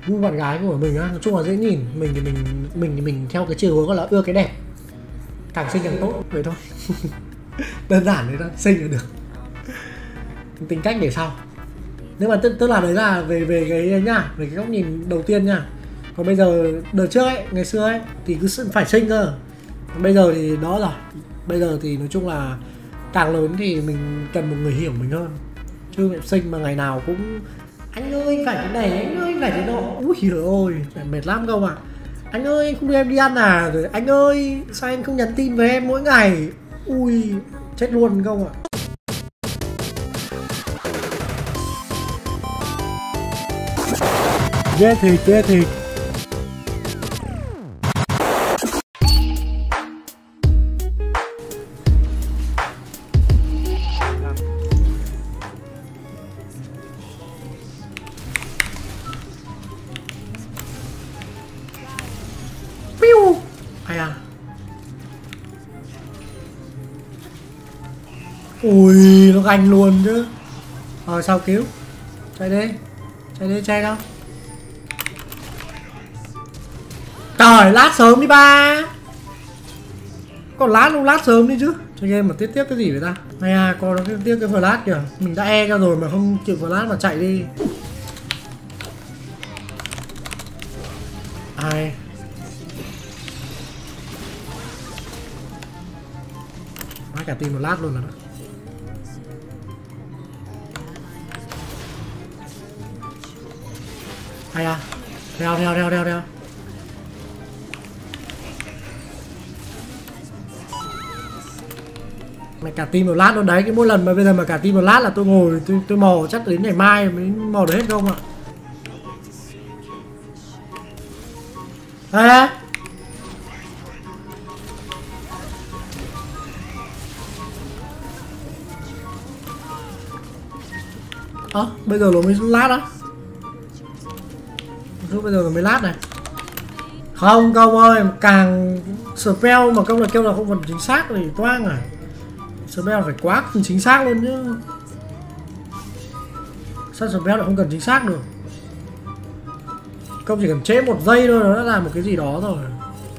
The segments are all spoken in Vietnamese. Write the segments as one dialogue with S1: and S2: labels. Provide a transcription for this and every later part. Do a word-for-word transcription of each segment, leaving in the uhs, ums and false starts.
S1: gu bạn gái của mình á, nói chung là dễ nhìn. Mình thì mình mình thì mình theo cái chiều hướng gọi là ưa cái đẹp, càng xinh càng tốt vậy thôi. Đơn giản đấy thôi, xinh là được, tính cách để sau. Nhưng mà tức, tức là đấy là về về cái nhá, về cái góc nhìn đầu tiên nha. Còn bây giờ đợt trước ấy, ngày xưa ấy thì cứ phải xinh cơ. Còn bây giờ thì đó rồi. Bây giờ thì nói chung là càng lớn thì mình cần một người hiểu mình hơn. Chứ mẹ xinh mà ngày nào cũng anh ơi phải cái này, anh ơi phải cái nọ. Úi giời ơi, mệt lắm không ạ. À? Anh ơi anh không đưa em đi ăn à? Rồi anh ơi sao anh không nhắn tin với em mỗi ngày? Ui chết luôn không ạ. À? Ghê thịt, ghê thịt. Piu. Ai à? Ui nó ganh luôn chứ. Rồi sao cứu? Chạy đi. Chạy đi chạy đâu? Trời lát sớm đi ba. Còn lát luôn, lát sớm đi chứ. Chơi game mà tiếp tiếp cái gì vậy ta? Này à, còn tiếp tiếp cái flash kìa. Mình đã e ra rồi mà không chịu flash mà chạy đi. Ai? Má cả team một lát luôn rồi đó. Ai à? Đeo đeo đeo đeo đeo. Mày cả team một lát luôn đấy, cái mỗi lần mà bây giờ mà cả team một lát là tôi ngồi tôi, tôi mò chắc đến ngày mai mới mò được hết không ạ? À. Ơ, à, bây giờ nó mới lát á? Lúc bây giờ nó mới lát này. Không công ơi, càng spell mà công là kêu là không phần chính xác thì toang à. Spell phải quá chính xác luôn chứ. Sao spell lại không cần chính xác được? Công chỉ cần chế một giây thôi nó đã làm một cái gì đó rồi.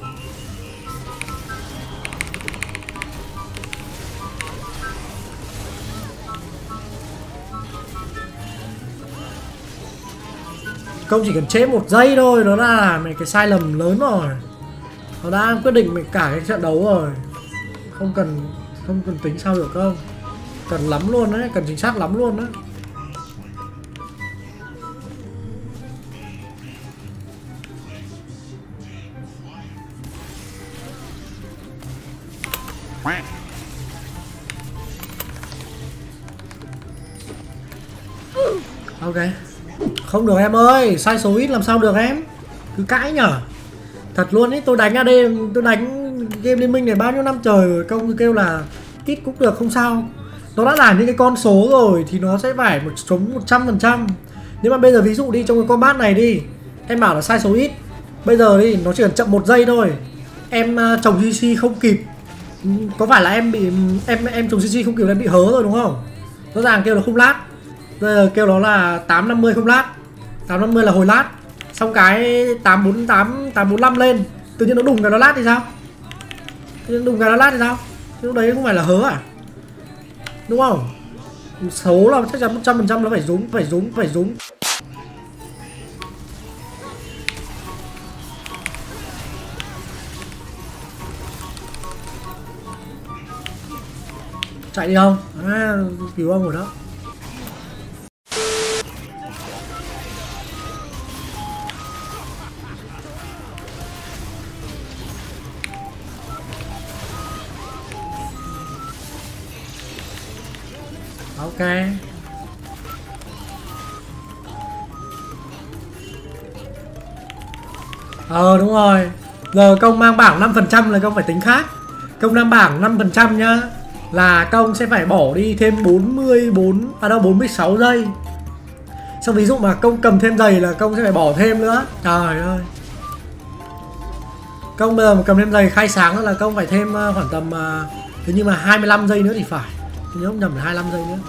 S1: Công chỉ cần chế một giây thôi nó đã làm cái sai lầm lớn rồi. Nó đã quyết định cả cái trận đấu rồi. Không cần không cần tính sao được không? Cần lắm luôn đấy, cần chính xác lắm luôn đấy. Ok. Không được em ơi, sai số ít làm sao được em. Cứ cãi nhở. Thật luôn ấy, tôi đánh a đê, tôi đánh game Liên Minh này bao nhiêu năm trời rồi. Công kêu là ít cũng được không sao. Nó đã là những cái con số rồi thì nó sẽ phải một chống một trăm phần trăm. Nếu mà bây giờ ví dụ đi trong cái combat này đi, em bảo là sai số ít. Bây giờ đi, nó chỉ cần chậm một giây thôi. Em uh, trồng giê xê không kịp. Có phải là em bị em em trồng giê xê không kịp là em bị hớ rồi đúng không? Rõ ràng kêu là không lát. Bây giờ kêu nó là tám năm mươi không lát. tám năm mươi là hồi lát. Xong cái tám bốn tám, tám bốn lăm lên. Tự nhiên nó đùng cái nó lát thì sao? Tự nhiên đùng cái nó lát thì sao? Lúc đấy không phải là hớ à? Đúng không? Số là chắc chắn một trăm phần trăm nó phải đúng, phải đúng, phải đúng. Chạy đi không? À, cứu ông rồi đó. Ok. Ờ đúng rồi. Giờ công mang bảng năm phần trăm là công phải tính khác. Công mang bảng năm phần trăm nhá. Là công sẽ phải bỏ đi thêm bốn mươi bốn, à đâu bốn mươi sáu giây. Xong ví dụ mà công cầm thêm giày là công sẽ phải bỏ thêm nữa. Trời ơi. Công bây giờ mà cầm thêm giày khai sáng là công phải thêm khoảng tầm thế nhưng mà hai mươi lăm giây nữa thì phải. Tôi nhớ không nhầm là hai mươi lăm giây nữa.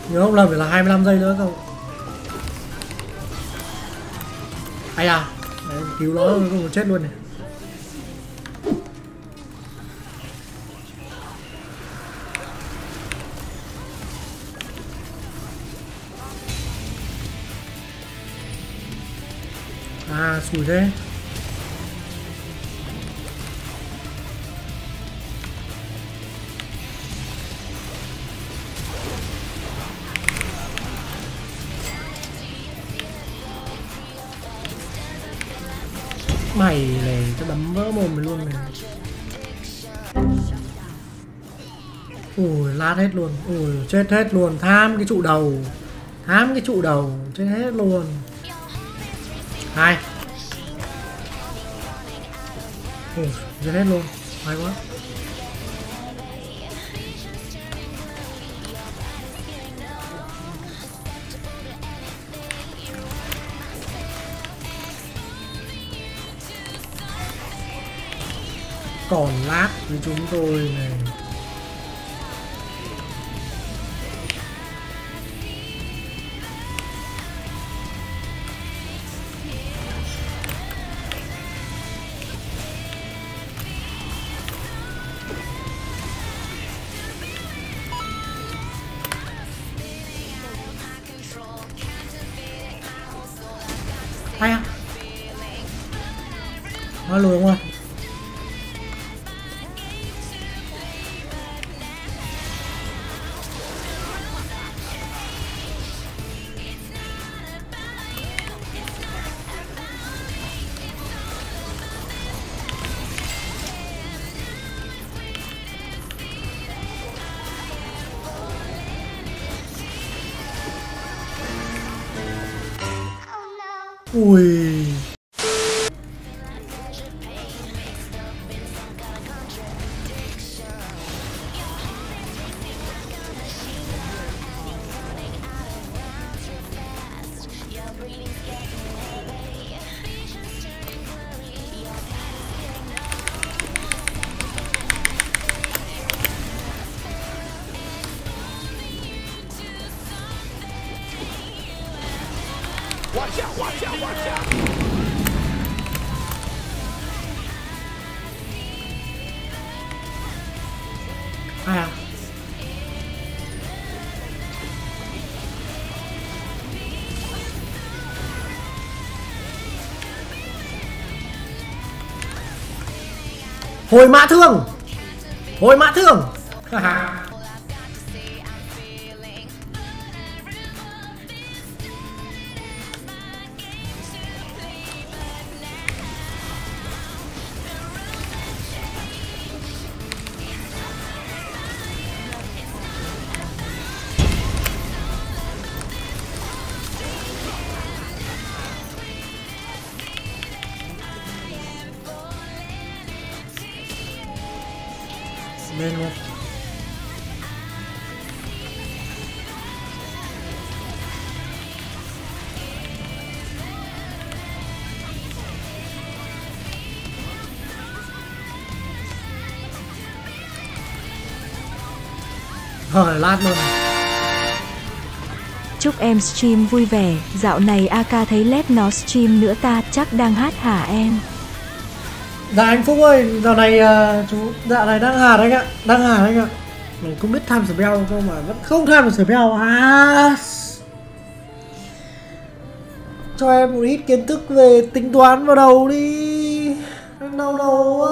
S1: Nhớ không lầm phải là hai mươi lăm giây nữa không? Ai à? Đấy, cứu nó không chết luôn này. À, xùi thế. Mày này, tao đấm vỡ mồm mày luôn này. Ui, lát hết luôn. Ui, chết hết luôn. Tham cái trụ đầu. Tham cái trụ đầu. Chết hết luôn. Hai. Ui, chết hết luôn. Hay quá. Còn lát với chúng tôi này. Hay à? Nó lùi không ơi? Ui.
S2: Watch out, watch out, watch out.
S1: À. Hồi mã thương. Hồi mã thương. Lên luôn. Rồi lát luôn.
S3: Chúc em stream vui vẻ, dạo này a ca thấy let nó stream nữa ta, chắc đang hát hả em?
S1: Dạ anh Phúc ơi, dạo này uh, chú dạo này đang hạt anh ạ, đang hạt anh ạ. Mình không biết tham spell không mà vẫn không tham được spell. À, cho em một ít kiến thức về tính toán vào đầu đi. Đau đầu quá.